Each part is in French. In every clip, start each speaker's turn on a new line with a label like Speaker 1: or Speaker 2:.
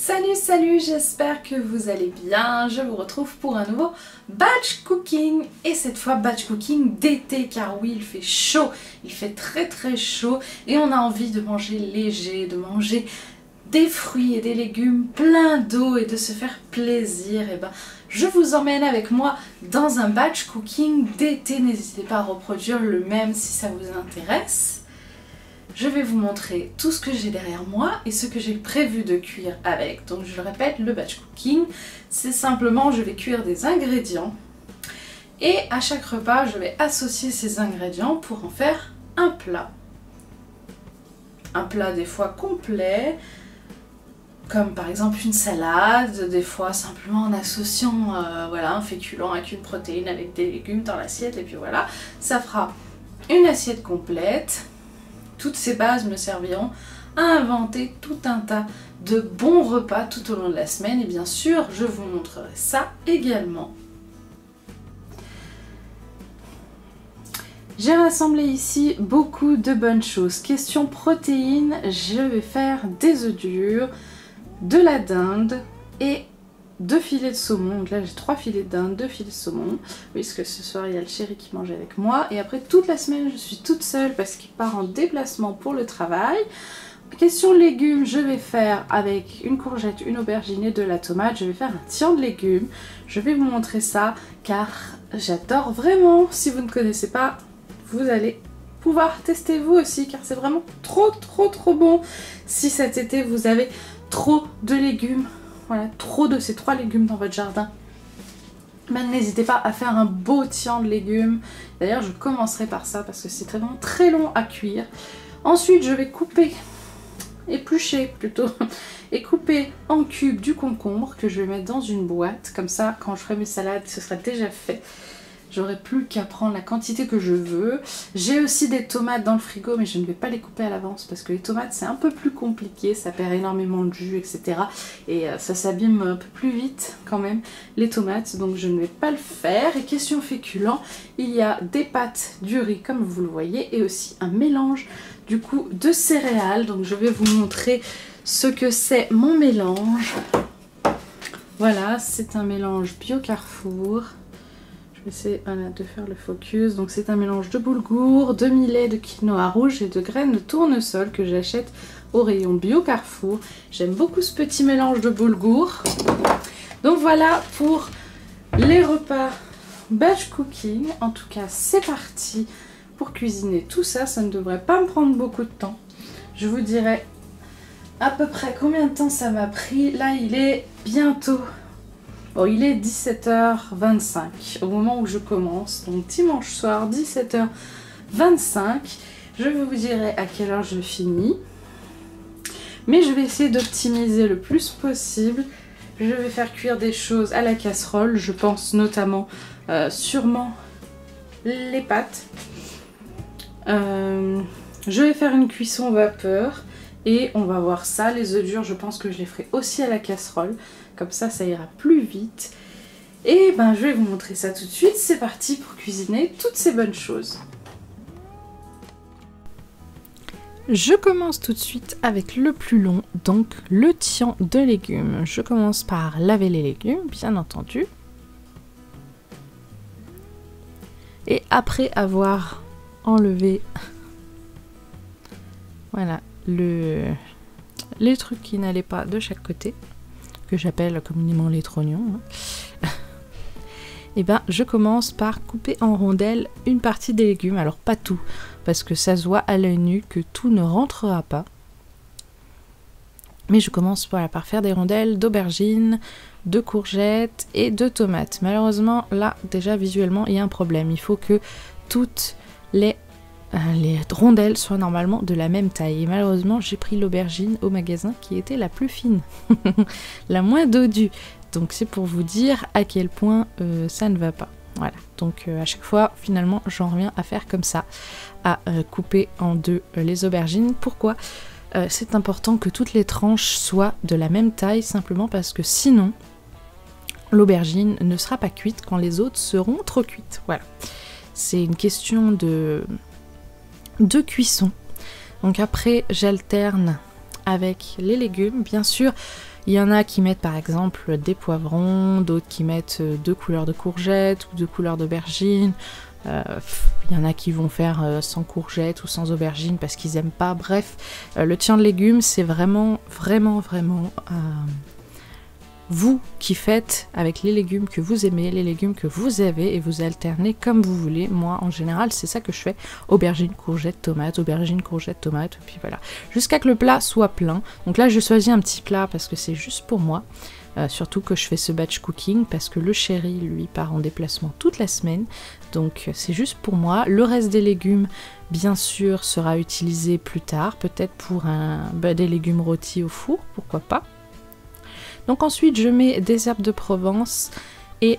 Speaker 1: Salut, salut, j'espère que vous allez bien. Je vous retrouve pour un nouveau batch cooking. Et cette fois, batch cooking d'été, car oui, il fait chaud. Il fait très très chaud et on a envie de manger léger, de manger des fruits et des légumes plein d'eau et de se faire plaisir. Et ben, je vous emmène avec moi dans un batch cooking d'été. N'hésitez pas à reproduire le même si ça vous intéresse. Je vais vous montrer tout ce que j'ai derrière moi et ce que j'ai prévu de cuire avec. Donc je le répète, le batch cooking, c'est simplement je vais cuire des ingrédients et à chaque repas je vais associer ces ingrédients pour en faire un plat. Un plat des fois complet, comme par exemple une salade, des fois simplement en associant voilà, un féculent avec une protéine, avec des légumes dans l'assiette, et puis voilà, ça fera une assiette complète. Toutes ces bases me serviront à inventer tout un tas de bons repas tout au long de la semaine, et bien sûr je vous montrerai ça également. J'ai rassemblé ici beaucoup de bonnes choses. Question protéines, je vais faire des œufs durs, de la dinde et 2 filets de saumon. Donc là j'ai 3 filets de dinde, 2 filets de saumon. Oui, parce que ce soir il y a le chéri qui mange avec moi. Et après toute la semaine je suis toute seule parce qu'il part en déplacement pour le travail. Question légumes, je vais faire avec une courgette, une aubergine et de la tomate. Je vais faire un tian de légumes. Je vais vous montrer ça car j'adore vraiment. Si vous ne connaissez pas, vous allez pouvoir tester vous aussi car c'est vraiment trop bon. Si cet été vous avez trop de légumes, voilà, trop de ces 3 légumes dans votre jardin, ben, n'hésitez pas à faire un beau tian de légumes. D'ailleurs je commencerai par ça parce que c'est vraiment très long à cuire. Ensuite je vais couper, éplucher plutôt, et couper en cubes du concombre que je vais mettre dans une boîte. Comme ça quand je ferai mes salades ce sera déjà fait. J'aurai plus qu'à prendre la quantité que je veux. J'ai aussi des tomates dans le frigo, mais je ne vais pas les couper à l'avance parce que les tomates c'est un peu plus compliqué, ça perd énormément de jus, etc. Et ça s'abîme un peu plus vite quand même, les tomates, donc je ne vais pas le faire. Et question féculent, il y a des pâtes, du riz comme vous le voyez, et aussi un mélange du coup de céréales. Donc je vais vous montrer ce que c'est mon mélange. Voilà, c'est un mélange Bio Carrefour. Je vais essayer de faire le focus. Donc c'est un mélange de boulgour, de millet, de quinoa rouge et de graines de tournesol que j'achète au rayon Bio Carrefour. J'aime beaucoup ce petit mélange de boulgour. Donc voilà pour les repas batch cooking. En tout cas c'est parti pour cuisiner tout ça. Ça ne devrait pas me prendre beaucoup de temps. Je vous dirai à peu près combien de temps ça m'a pris. Là il est bientôt... Bon, il est 17h25 au moment où je commence, donc dimanche soir 17h25. Je vous dirai à quelle heure je finis. Mais je vais essayer d'optimiser le plus possible. Je vais faire cuire des choses à la casserole. Je pense notamment sûrement les pâtes. Je vais faire une cuisson vapeur. Et on va voir ça, les œufs durs, je pense que je les ferai aussi à la casserole. Comme ça, ça ira plus vite. Et ben, je vais vous montrer ça tout de suite. C'est parti pour cuisiner toutes ces bonnes choses. Je commence tout de suite avec le plus long, donc le tian de légumes. Je commence par laver les légumes, bien entendu. Et après avoir enlevé... Voilà. Les trucs qui n'allaient pas de chaque côté, que j'appelle communément les trognons, hein. Et ben je commence par couper en rondelles une partie des légumes, alors pas tout, parce que ça se voit à l'œil nu que tout ne rentrera pas. Mais je commence voilà, par faire des rondelles d'aubergines, de courgettes et de tomates. Malheureusement là déjà visuellement il y a un problème, il faut que toutes les rondelles soient normalement de la même taille. Et malheureusement, j'ai pris l'aubergine au magasin qui était la plus fine, la moins dodue. Donc c'est pour vous dire à quel point ça ne va pas. Voilà, donc à chaque fois, finalement, j'en reviens à faire comme ça, à couper en deux les aubergines. Pourquoi ? C'est important que toutes les tranches soient de la même taille, simplement parce que sinon, l'aubergine ne sera pas cuite quand les autres seront trop cuites. Voilà, c'est une question de cuisson. Donc après j'alterne avec les légumes. Bien sûr, il y en a qui mettent par exemple des poivrons, d'autres qui mettent 2 couleurs de courgettes ou 2 couleurs d'aubergines. Il y en a qui vont faire sans courgettes ou sans aubergines parce qu'ils aiment pas. Bref, le tien de légumes, c'est vraiment vous qui faites avec les légumes que vous aimez, les légumes que vous avez, et vous alternez comme vous voulez. Moi, en général, c'est ça que je fais. Aubergine, courgette, tomate, aubergine, courgette, tomate, et puis voilà. Jusqu'à que le plat soit plein. Donc là, je choisis un petit plat parce que c'est juste pour moi. Surtout que je fais ce batch cooking parce que le chéri, lui, part en déplacement toute la semaine. Donc c'est juste pour moi. Le reste des légumes, bien sûr, sera utilisé plus tard. Peut-être pour des légumes rôtis au four, pourquoi pas. Donc ensuite, je mets des herbes de Provence et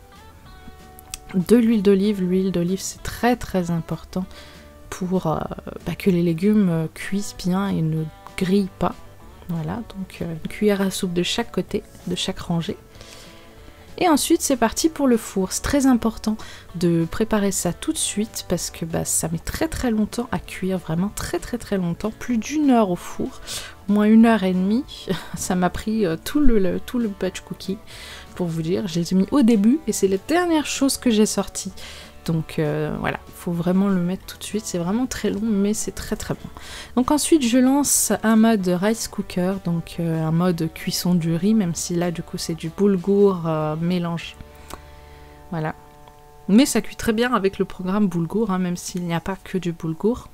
Speaker 1: de l'huile d'olive. L'huile d'olive, c'est très important pour que les légumes cuisent bien et ne grillent pas. Voilà, donc une cuillère à soupe de chaque côté, de chaque rangée. Et ensuite, c'est parti pour le four. C'est très important de préparer ça tout de suite parce que ça met très longtemps à cuire, vraiment très longtemps, plus d'1 heure au four, au moins 1h30. Ça m'a pris tout le batch cooking, pour vous dire. Je les ai mis au début et c'est les dernières choses que j'ai sorties. Donc voilà, il faut vraiment le mettre tout de suite, c'est vraiment très long mais c'est très bon. Donc ensuite je lance un mode rice cooker, donc un mode cuisson du riz, même si là du coup c'est du boulgour mélange. Voilà. Mais ça cuit très bien avec le programme boulgour, hein, même s'il n'y a pas que du boulgour.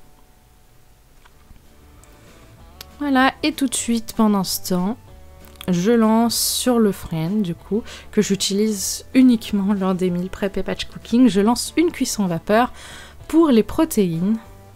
Speaker 1: Voilà, et tout de suite pendant ce temps, je lance sur le Friend, du coup, que j'utilise uniquement lors des meal prep et batch cooking. Je lance une cuisson vapeur pour les protéines.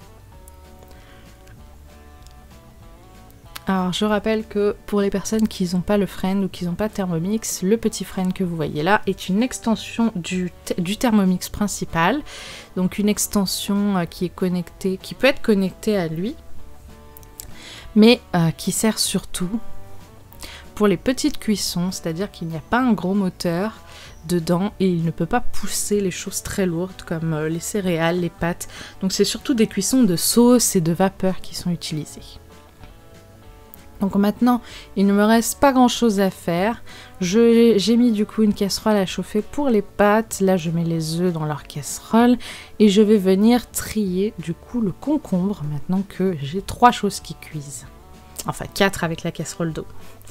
Speaker 1: Alors, je rappelle que pour les personnes qui n'ont pas le Friend ou qui n'ont pas Thermomix, le petit Friend que vous voyez là est une extension du Thermomix principal. Donc, une extension qui est connectée, qui peut être connectée à lui, mais qui sert surtout pour les petites cuissons, c'est-à-dire qu'il n'y a pas un gros moteur dedans et il ne peut pas pousser les choses très lourdes comme les céréales, les pâtes. Donc c'est surtout des cuissons de sauce et de vapeur qui sont utilisées. Donc maintenant, il ne me reste pas grand-chose à faire. J'ai mis du coup une casserole à chauffer pour les pâtes. Là, je mets les œufs dans leur casserole et je vais venir trier du coup le concombre maintenant que j'ai 3 choses qui cuisent. Enfin 4 avec la casserole d'eau.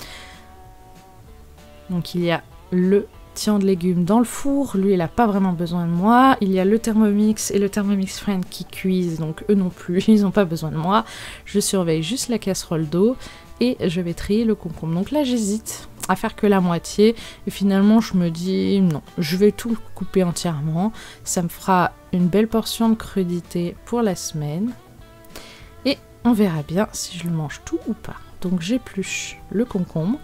Speaker 1: Donc il y a le tian de légumes dans le four, lui il n'a pas vraiment besoin de moi. Il y a le Thermomix et le Thermomix Friend qui cuisent, donc eux non plus, ils n'ont pas besoin de moi. Je surveille juste la casserole d'eau et je vais trier le concombre. Donc là j'hésite à faire que la moitié et finalement je me dis non, je vais tout couper entièrement. Ça me fera une belle portion de crudité pour la semaine et on verra bien si je le mange tout ou pas. Donc j'épluche le concombre.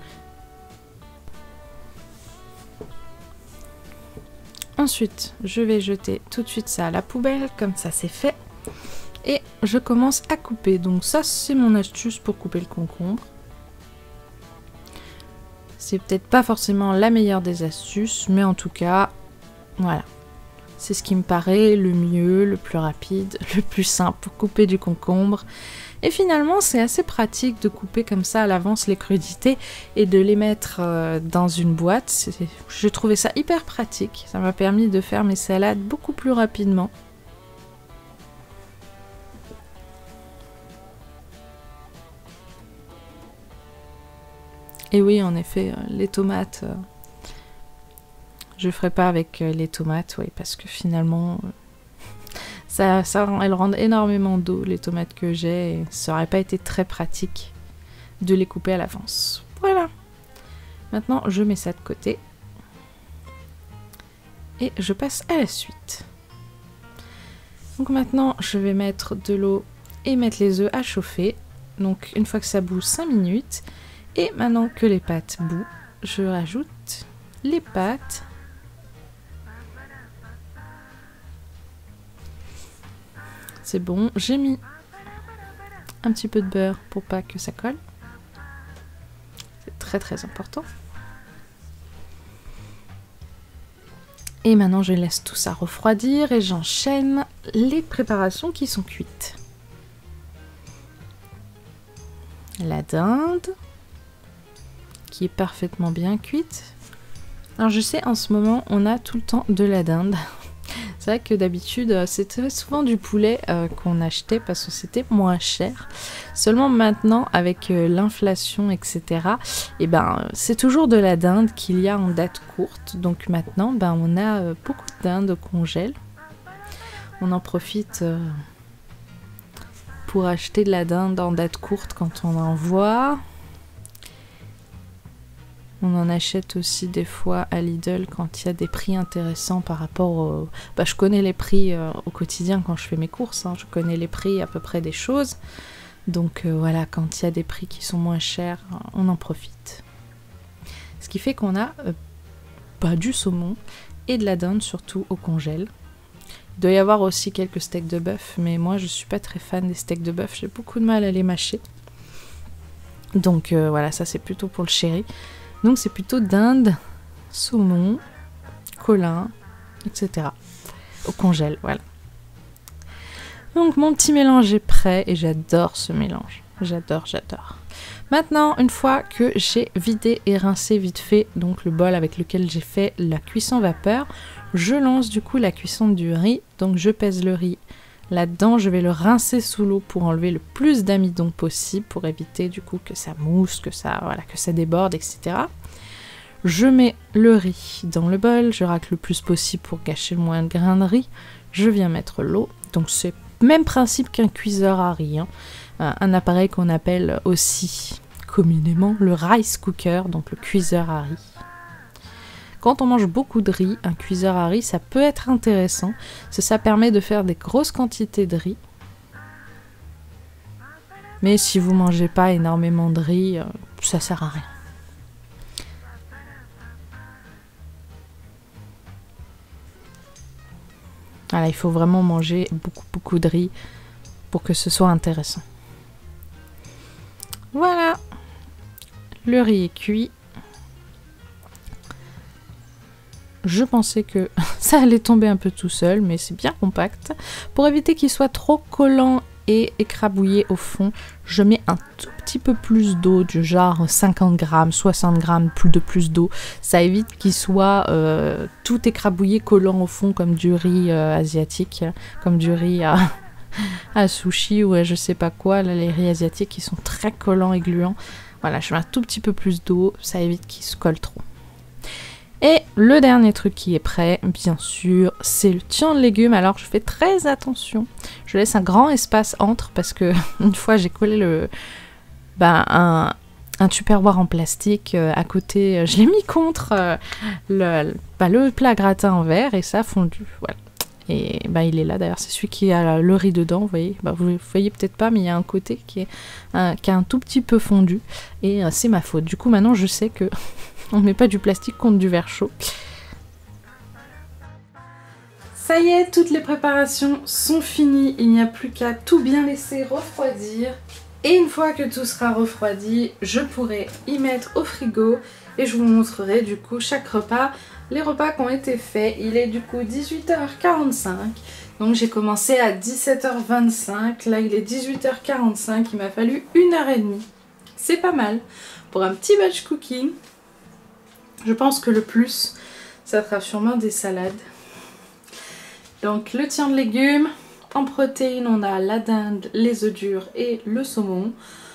Speaker 1: Ensuite, je vais jeter tout de suite ça à la poubelle, comme ça c'est fait. Et je commence à couper. Donc ça, c'est mon astuce pour couper le concombre. C'est peut-être pas forcément la meilleure des astuces, mais en tout cas, voilà. C'est ce qui me paraît le mieux, le plus rapide, le plus simple pour couper du concombre. Et finalement, c'est assez pratique de couper comme ça à l'avance les crudités et de les mettre dans une boîte. J'ai trouvé ça hyper pratique. Ça m'a permis de faire mes salades beaucoup plus rapidement. Et oui, en effet, les tomates, je ferai pas avec les tomates, oui, parce que finalement... elles rendent énormément d'eau, les tomates que j'ai, et ça aurait pas été très pratique de les couper à l'avance. Voilà. Maintenant, je mets ça de côté. Et je passe à la suite. Donc maintenant, je vais mettre de l'eau et mettre les œufs à chauffer. Donc une fois que ça bout 5 minutes. Et maintenant que les pâtes bouent, je rajoute les pâtes. C'est bon, j'ai mis un petit peu de beurre pour pas que ça colle. C'est très important. Et maintenant je laisse tout ça refroidir et j'enchaîne les préparations qui sont cuites. la dinde qui est parfaitement bien cuite. Alors je sais, en ce moment on a tout le temps de la dinde. C'est vrai que d'habitude c'était souvent du poulet qu'on achetait parce que c'était moins cher. Seulement maintenant avec l'inflation etc. Et ben c'est toujours de la dinde qu'il y a en date courte. Donc maintenant ben, on a beaucoup de dinde au congèle. On en profite pour acheter de la dinde en date courte quand on en voit. On en achète aussi des fois à Lidl quand il y a des prix intéressants par rapport au... Bah, je connais les prix au quotidien quand je fais mes courses, hein. Je connais les prix à peu près des choses. Donc voilà, quand il y a des prix qui sont moins chers, on en profite. Ce qui fait qu'on a du saumon et de la dinde surtout au congèle. Il doit y avoir aussi quelques steaks de bœuf, mais moi je suis pas très fan des steaks de bœuf, j'ai beaucoup de mal à les mâcher. Donc voilà, ça c'est plutôt pour le chéri. Donc c'est plutôt dinde, saumon, colin, etc. Au congèle, voilà. Donc mon petit mélange est prêt et j'adore ce mélange. J'adore. Maintenant, une fois que j'ai vidé et rincé vite fait donc le bol avec lequel j'ai fait la cuisson vapeur, je lance du coup la cuisson du riz. Donc je pèse le riz là-dedans, je vais le rincer sous l'eau pour enlever le plus d'amidon possible, pour éviter du coup que ça mousse, que ça déborde, etc. Je mets le riz dans le bol, je racle le plus possible pour gâcher le moins de grains de riz. Je viens mettre l'eau, donc c'est le même principe qu'un cuiseur à riz, hein. Un appareil qu'on appelle aussi communément le rice cooker, donc le cuiseur à riz. Quand on mange beaucoup de riz, un cuiseur à riz, ça peut être intéressant. Ça permet de faire des grosses quantités de riz. Mais si vous mangez pas énormément de riz, ça sert à rien. Voilà, il faut vraiment manger beaucoup de riz pour que ce soit intéressant. Voilà, le riz est cuit. Je pensais que ça allait tomber un peu tout seul, mais c'est bien compact. Pour éviter qu'il soit trop collant et écrabouillé au fond, je mets un tout petit peu plus d'eau, du genre 50 grammes, 60 grammes plus d'eau. Ça évite qu'il soit tout écrabouillé, collant au fond, comme du riz asiatique, comme du riz à sushi ou à je sais pas quoi. Là, les riz asiatiques, qui sont très collants et gluants. Voilà, je mets un tout petit peu plus d'eau, ça évite qu'il se colle trop. Et le dernier truc qui est prêt, bien sûr, c'est le tian de légumes. Alors je fais très attention, je laisse un grand espace entre parce que une fois j'ai collé un tupperware en plastique à côté, je l'ai mis contre le plat gratin en verre et ça a fondu, voilà. Et il est là d'ailleurs, c'est celui qui a le riz dedans, vous voyez. Vous voyez peut-être pas, mais il y a un côté qui a un tout petit peu fondu et c'est ma faute. Du coup maintenant je sais que on ne met pas du plastique contre du verre chaud. Ça y est, toutes les préparations sont finies. Il n'y a plus qu'à tout bien laisser refroidir. Et une fois que tout sera refroidi, je pourrai y mettre au frigo. Et je vous montrerai du coup chaque repas, les repas qui ont été faits. Il est du coup 18h45. Donc j'ai commencé à 17h25. Là il est 18h45. Il m'a fallu 1h30. C'est pas mal. Pour un petit batch cooking. Je pense que le plus, ça sera sûrement des salades. Donc le tian de légumes. En protéines, on a la dinde, les œufs durs et le saumon.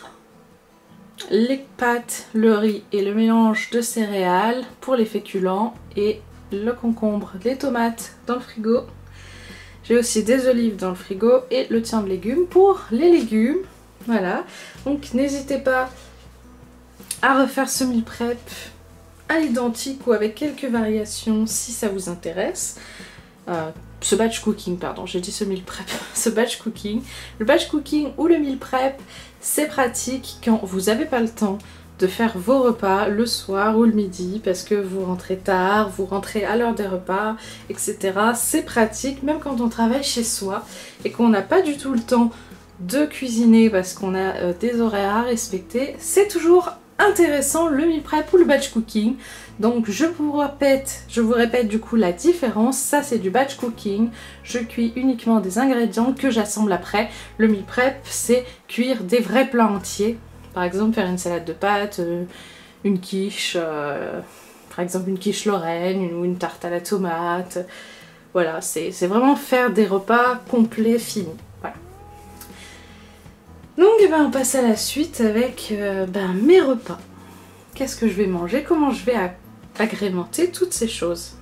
Speaker 1: Les pâtes, le riz et le mélange de céréales pour les féculents. Et le concombre, les tomates dans le frigo. J'ai aussi des olives dans le frigo et le tian de légumes pour les légumes. Voilà. Donc n'hésitez pas à refaire ce meal prep à l'identique ou avec quelques variations si ça vous intéresse. Ce batch cooking, pardon, j'ai dit ce meal prep, ce batch cooking. Le batch cooking ou le meal prep, c'est pratique quand vous n'avez pas le temps de faire vos repas le soir ou le midi parce que vous rentrez tard, vous rentrez à l'heure des repas, etc. C'est pratique, même quand on travaille chez soi et qu'on n'a pas du tout le temps de cuisiner parce qu'on a des horaires à respecter. C'est toujours intéressant le meal prep ou le batch cooking. Donc je vous répète du coup la différence. Ça c'est du batch cooking, je cuis uniquement des ingrédients que j'assemble après. Le meal prep c'est cuire des vrais plats entiers. Par exemple, faire une salade de pâtes, une quiche, par exemple une quiche Lorraine ou une tarte à la tomate. Voilà, c'est vraiment faire des repas complets, finis. Voilà. Donc eh ben, on passe à la suite avec mes repas. Qu'est-ce que je vais manger? Comment je vais agrémenter toutes ces choses?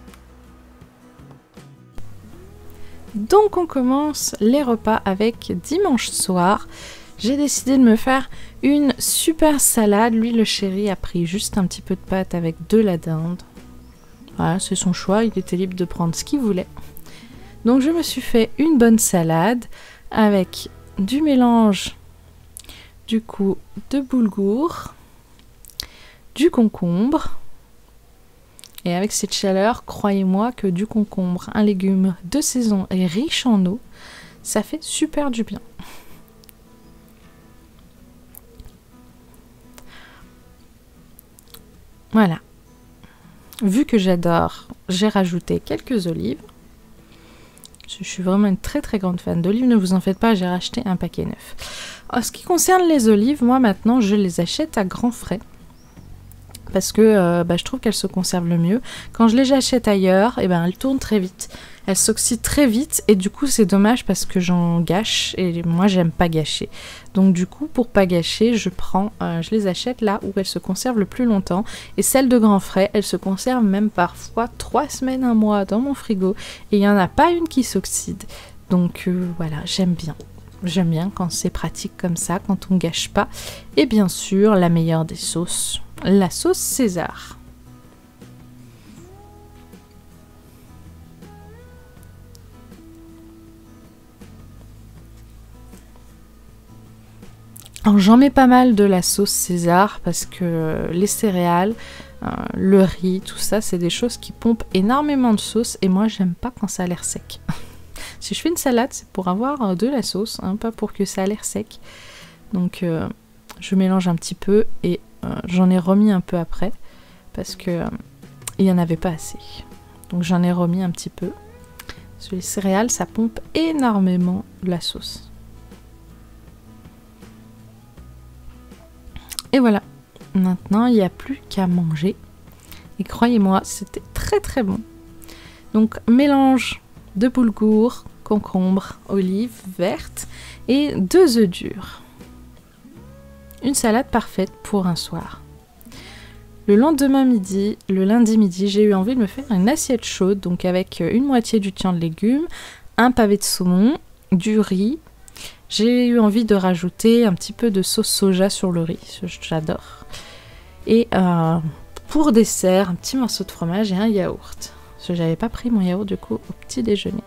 Speaker 1: Donc on commence les repas avec dimanche soir. J'ai décidé de me faire une super salade. Lui, le chéri, a pris juste un petit peu de pâte avec de la dinde. Voilà, c'est son choix, il était libre de prendre ce qu'il voulait. Donc je me suis fait une bonne salade avec du mélange du coup de boulgour, du concombre. Et avec cette chaleur, croyez-moi que du concombre, un légume de saison et riche en eau, ça fait super du bien. Voilà. Vu que j'adore, j'ai rajouté quelques olives. Je suis vraiment une très très grande fan d'olives, ne vous en faites pas, j'ai racheté un paquet neuf. En ce qui concerne les olives, moi maintenant je les achète à grands frais. Parce que je trouve qu'elles se conservent le mieux. Quand je les achète ailleurs, elles tournent très vite. Elles s'oxydent très vite et du coup c'est dommage parce que j'en gâche et moi j'aime pas gâcher. Donc du coup pour pas gâcher, je les achète là où elles se conservent le plus longtemps. Et celles de grands frais, elles se conservent même parfois 3 semaines, 1 mois dans mon frigo. Et il n'y en a pas une qui s'oxyde. Donc voilà, j'aime bien. J'aime bien quand c'est pratique comme ça, quand on gâche pas. Et bien sûr, la meilleure des sauces, la sauce César. Alors j'en mets pas mal de la sauce César parce que les céréales, le riz, tout ça, c'est des choses qui pompent énormément de sauce et moi j'aime pas quand ça a l'air sec. Si je fais une salade, c'est pour avoir de la sauce, hein, pas pour que ça a l'air sec. Donc je mélange un petit peu et j'en ai remis un peu après parce que il n'y en avait pas assez. Donc j'en ai remis un petit peu. Parce que les céréales, ça pompe énormément la sauce. Et voilà, maintenant il n'y a plus qu'à manger. Et croyez-moi, c'était très très bon. Donc mélange de boulgour, concombre, olives vertes et 2 œufs durs. Une salade parfaite pour un soir. Le lendemain midi, le lundi midi, j'ai eu envie de me faire une assiette chaude, donc avec une moitié du tian de légumes, un pavé de saumon, du riz. J'ai eu envie de rajouter un petit peu de sauce soja sur le riz, j'adore. Et pour dessert, un petit morceau de fromage et un yaourt. Parce que j'avais pas pris mon yaourt du coup au petit déjeuner.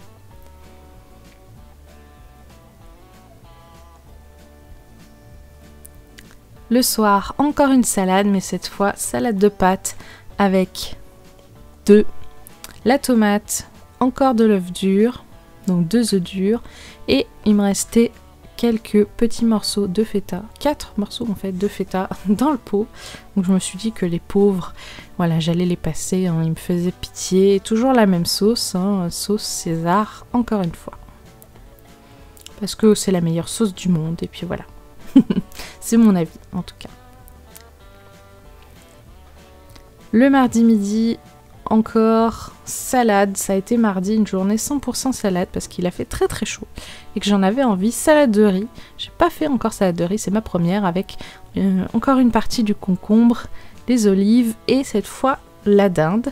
Speaker 1: Le soir, encore une salade, mais cette fois salade de pâtes avec la tomate, encore de l'œuf dur, donc 2 œufs durs, et il me restait quelques petits morceaux de feta, 4 morceaux en fait de feta dans le pot. Donc je me suis dit que les pauvres, voilà, j'allais les passer, hein, ils me faisaient pitié. Toujours la même sauce, hein, sauce César, encore une fois. Parce que c'est la meilleure sauce du monde, et puis voilà. C'est mon avis en tout cas. Le mardi midi, encore salade. Ça a été mardi, une journée 100% salade parce qu'il a fait très très chaud et que j'en avais envie. Salade de riz. J'ai pas fait encore salade de riz, c'est ma première, avec encore une partie du concombre, les olives et cette fois la dinde.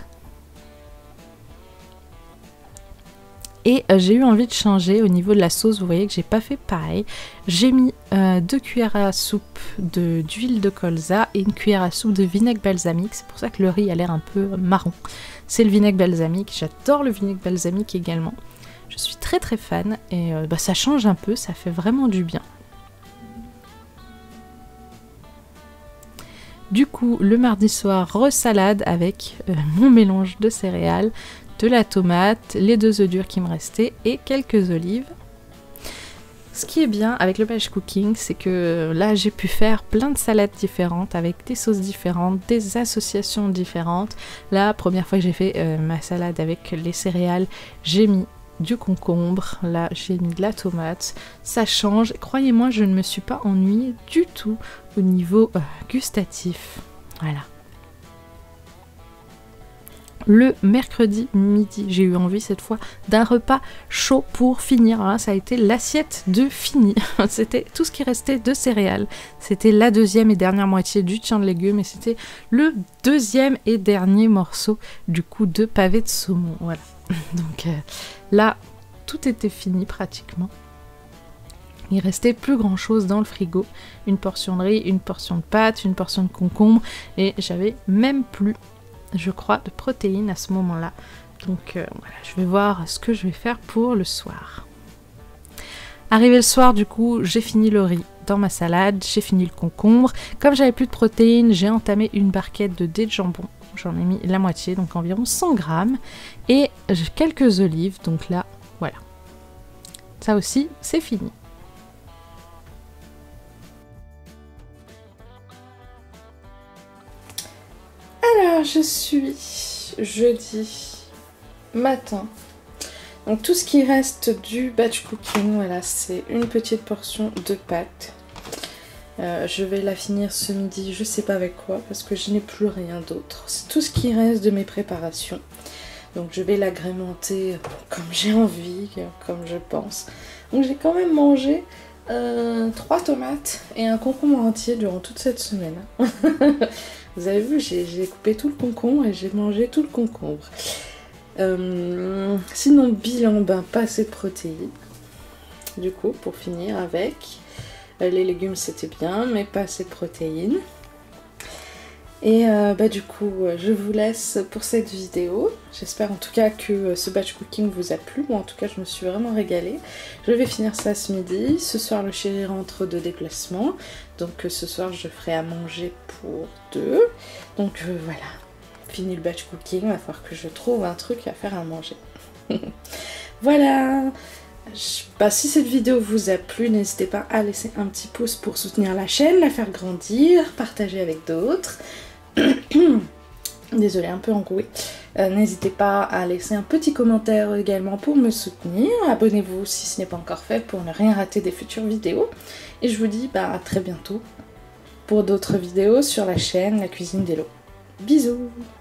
Speaker 1: Et j'ai eu envie de changer au niveau de la sauce. Vous voyez que j'ai pas fait pareil. J'ai mis 2 cuillères à soupe d'huile de colza et 1 cuillère à soupe de vinaigre balsamique. C'est pour ça que le riz a l'air un peu marron. C'est le vinaigre balsamique. J'adore le vinaigre balsamique également. Je suis très très fan et ça change un peu, ça fait vraiment du bien. Du coup, le mardi soir, resalade avec mon mélange de céréales, de la tomate, les 2 œufs durs qui me restaient et quelques olives. Ce qui est bien avec le batch cooking, c'est que là j'ai pu faire plein de salades différentes avec des sauces différentes, des associations différentes. La première fois que j'ai fait ma salade avec les céréales, j'ai mis
Speaker 2: du concombre, là j'ai mis de la tomate, ça change, croyez-moi je ne me suis pas ennuyée du tout au niveau gustatif, voilà. Le mercredi midi, j'ai eu envie cette fois d'un repas chaud pour finir. Alors là, ça a été l'assiette de fini. C'était tout ce qui restait de céréales. C'était la deuxième et dernière moitié du tien de légumes et c'était le deuxième et dernier morceau du coup de pavé de saumon. Voilà. Donc là, tout était fini pratiquement. Il restait plus grand chose dans le frigo. Une portion de riz, une portion de pâtes, une portion de concombre et j'avais même plus, je crois, de protéines à ce moment-là. Donc voilà, je vais voir ce que je vais faire pour le soir. Arrivé le soir, du coup, j'ai fini le riz dans ma salade, j'ai fini le concombre. Comme j'avais plus de protéines, j'ai entamé une barquette de dés de jambon. J'en ai mis la moitié, donc environ 100 grammes. Et j'ai quelques olives, donc là, voilà. Ça aussi, c'est fini.
Speaker 1: Alors, je suis jeudi matin. Donc tout ce qui reste du batch cooking, voilà, c'est une petite portion de pâtes. Je vais la finir ce midi, je sais pas avec quoi, parce que je n'ai plus rien d'autre. C'est tout ce qui reste de mes préparations. Donc je vais l'agrémenter comme j'ai envie, comme je pense. Donc j'ai quand même mangé 3 tomates et un concombre entier durant toute cette semaine. Vous avez vu, j'ai coupé tout le concombre et j'ai mangé tout le concombre. Sinon, bilan, pas assez de protéines. Du coup, pour finir avec, les légumes c'était bien, mais pas assez de protéines. Et du coup, je vous laisse pour cette vidéo. J'espère en tout cas que ce batch cooking vous a plu. Moi en tout cas, je me suis vraiment régalée. Je vais finir ça ce midi. Ce soir, le chéri rentre de déplacement. Donc ce soir, je ferai à manger pour 2. Donc voilà, fini le batch cooking. Il va falloir que je trouve un truc à faire à manger. Voilà. Si cette vidéo vous a plu, n'hésitez pas à laisser un petit pouce pour soutenir la chaîne, la faire grandir, partager avec d'autres. Désolée, un peu enrouée. N'hésitez pas à laisser un petit commentaire également pour me soutenir. Abonnez-vous si ce n'est pas encore fait pour ne rien rater des futures vidéos. Et je vous dis à très bientôt pour d'autres vidéos sur la chaîne La Cuisine d'Elo. Bisous!